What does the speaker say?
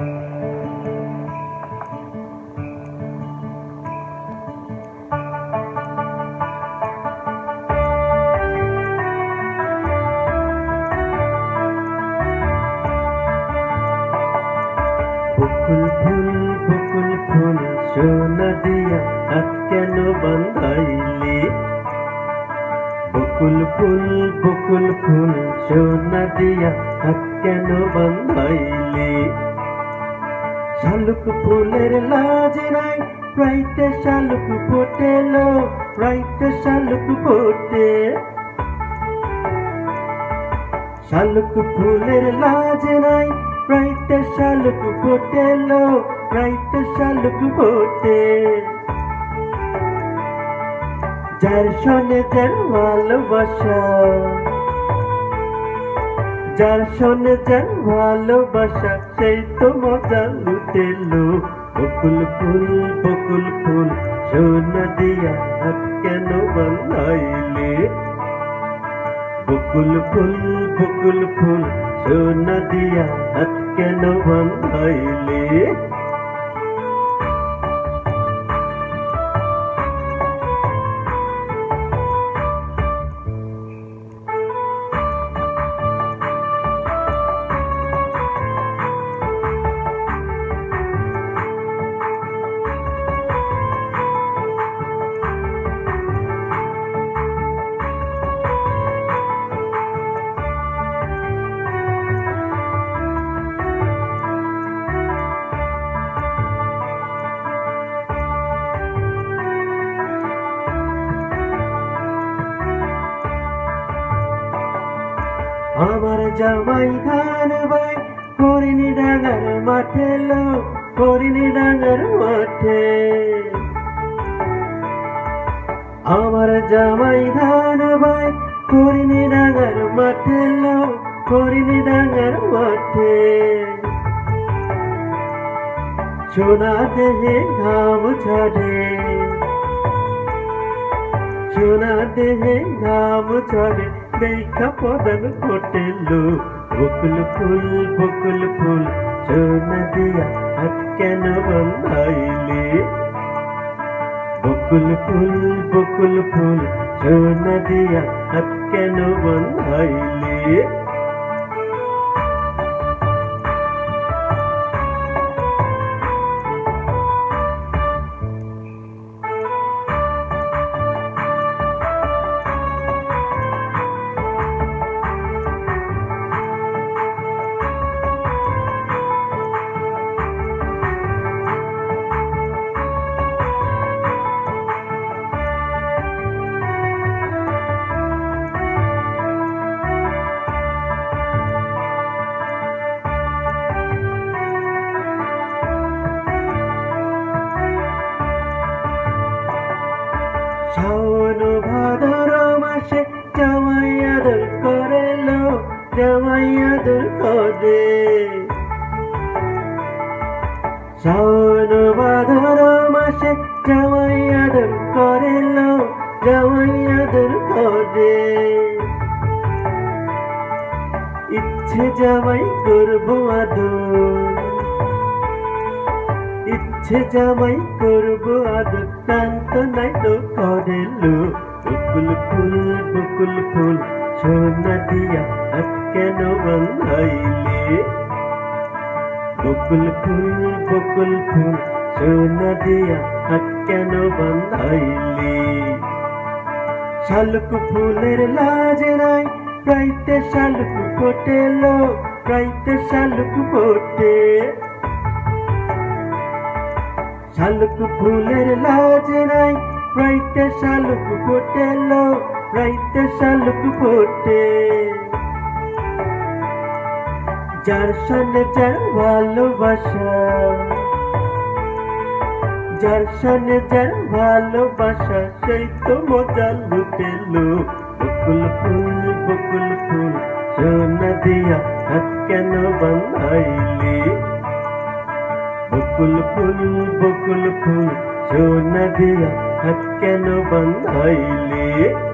বকুল ফুল সোনা দিয়া হাত কেন বাঁধাইলি? বকুল ফুল সোনা দিয়া হাত কেন বাঁধাইলি? শালুক ফুলের লাজ নাই, রাইতে শালুক ফোটেলো, রাইতে শালুক ফোটে। শালুক ফুলের লাজ নাই, রাইতে শালুক ফোটেলো, রাইতে শালুক ফোটে। যার শোনে যার ভালোবাসা, যার শোনে যার ভালোবাসা, সেই তো মজা লুটেলো। বকুল ফুল সোনা দিয়া হাত কেন বাঁধাইলি? বকুল ফুল সোনা দিয়া হাত কেন বাঁধাইলি? আমার জামাই ধান বাই হরিণী ডাঙ্গার মাঠে লো, হরিণী ডাঙ্গার মাঠে। আমার জামাই ধান বাই হরিণী ডাঙ্গার মাঠে লো, হরিণী ডাঙ্গার মাঠে। সোনা দেহে ঘাম ঝরে, সোনা দেহে ঘাম ঝরে, দেখা পদন ফোটেলো। বকুল ফুল সোনা দিয়া হাত কেন বাঁধাইলি? বকুল ফুল সোনা দিয়া হাত কেন বাঁধাইলি? শাওন ভাদর মাসে জামাই আদর করেলো, জামাই আদর করে। শাওন ভাদর মাসে জামাই আদর করেলো, জামাই আদর করে। ইচ্ছে জামাই করবো আদর, ইচ্ছে জামাই করবো আদর, কান্ত নাই তো করেলো। বকুল ফুল সোনা দিয়া হাত কেন বাঁধাইলি? বকুল ফুল সোনা দিয়া হাত কেন বাঁধাইলি? শালুক ফুলের লাজ নাই, রাইতে শালুক ফোটেলো, রাইতে শালুক ফোটে। শালুক ফুলের লাজ নাই, রাইতে শালুক ফোটেলো, রাইতে শালুক ফোটে। যার শোনে যার ভালোবাসা, যার শোনে যার ভালোবাসা, সেই তো মজা লুটেলো। বকুল ফুল সোনা দিয়া হাত কেন বাঁধাইলি? বকুল ফুল সোনা দিয়া হাত কেন বাঁধাইলি?